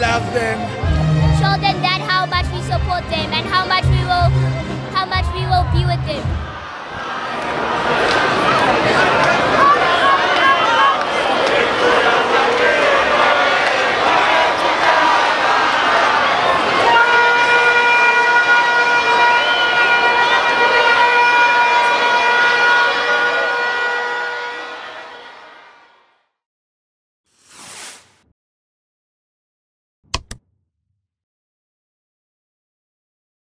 love them. Show them that how much we support them and how much we will be with them.